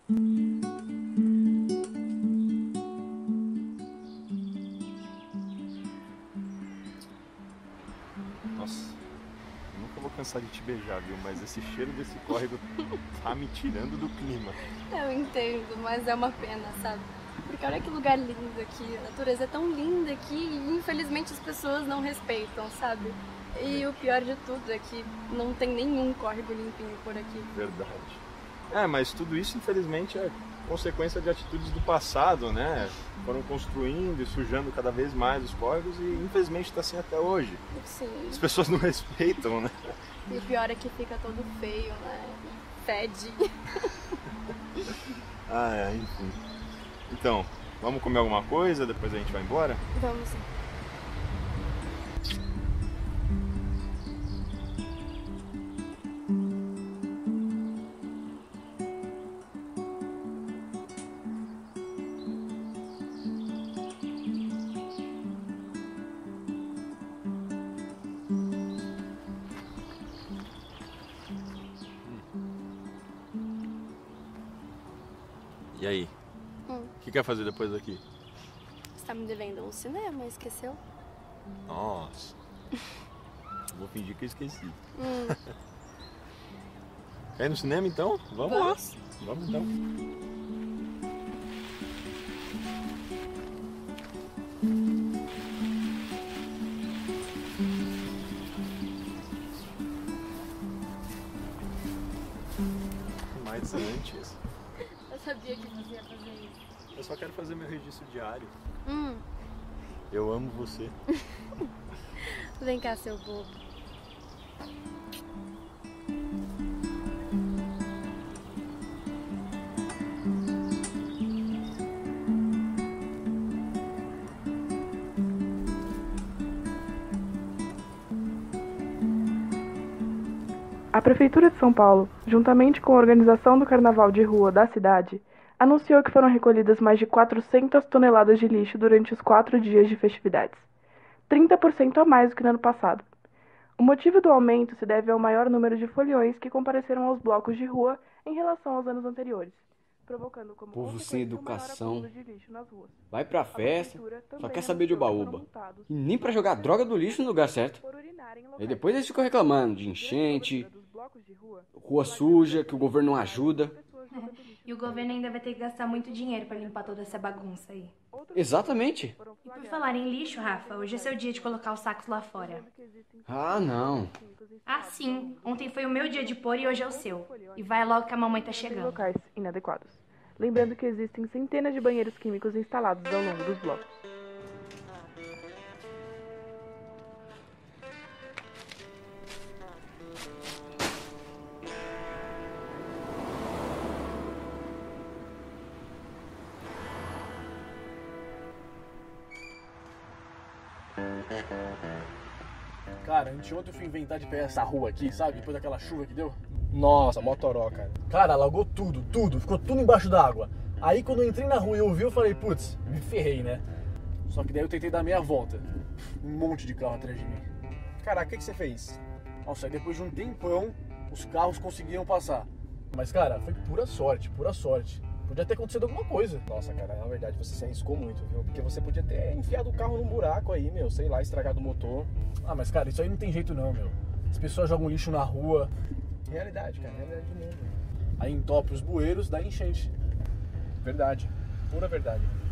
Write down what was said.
Nossa, eu nunca vou cansar de te beijar, viu? Mas esse cheiro desse córrego tá me tirando do clima. Eu entendo, mas é uma pena, sabe? Porque olha que lugar lindo aqui, a natureza é tão linda aqui e infelizmente as pessoas não respeitam, sabe? E o pior de tudo é que não tem nenhum córrego limpinho por aqui. Verdade. Mas tudo isso infelizmente é consequência de atitudes do passado, né? Foram construindo e sujando cada vez mais os córregos e infelizmente está assim até hoje. Sim. As pessoas não respeitam, né? E o pior é que fica todo feio, né? Fede. Enfim. Então, vamos comer alguma coisa, depois a gente vai embora? Vamos sim. E aí? O que quer fazer depois daqui? Você tá me devendo um cinema, esqueceu? Nossa. Vou fingir que eu esqueci. Quer ir no cinema então? Vamos lá. Vamos então. Mas antes... Eu sabia que você ia fazer isso. Eu só quero fazer meu registro diário. Eu amo você. Vem cá, seu bobo. A Prefeitura de São Paulo, juntamente com a organização do Carnaval de Rua da cidade, anunciou que foram recolhidas mais de 400 toneladas de lixo durante os 4 dias de festividades, 30% a mais do que no ano passado. O motivo do aumento se deve ao maior número de foliões que compareceram aos blocos de rua em relação aos anos anteriores, provocando como povo sem educação, de lixo nas ruas. vai pra festa, só quer saber de uba-uba. E nem pra jogar droga do lixo no lugar certo. E depois eles ficam reclamando de enchente, rua suja, que o governo não ajuda. E o governo ainda vai ter que gastar muito dinheiro pra limpar toda essa bagunça aí. Exatamente. E por falar em lixo, Rafa, hoje é seu dia de colocar os sacos lá fora. Ah, não. Ah, sim. Ontem foi o meu dia de pôr e hoje é o seu. E vai logo que a mamãe tá chegando. Locais inadequados. Lembrando que existem centenas de banheiros químicos instalados ao longo dos blocos. Cara, anteontem eu fui inventar de pegar essa rua aqui, sabe? Depois daquela chuva que deu. Nossa, motoró, cara. Cara, alagou tudo. Ficou tudo embaixo d'água. Aí quando eu entrei na rua e eu vi, eu falei, putz, me ferrei, né? Só que daí eu tentei dar meia volta. Um monte de carro atrás de mim. Caraca, o que você fez? Nossa, aí depois de um tempão, os carros conseguiram passar. Mas, cara, foi pura sorte. Podia ter acontecido alguma coisa. Nossa, cara, na verdade você se arriscou muito, viu? Porque você podia ter enfiado o carro num buraco aí, meu, sei lá, estragado o motor. Ah, mas, cara, isso aí não tem jeito não, meu. As pessoas jogam lixo na rua. Realidade, cara, realidade do mundo. Aí entope os bueiros, dá enchente. Verdade, pura verdade.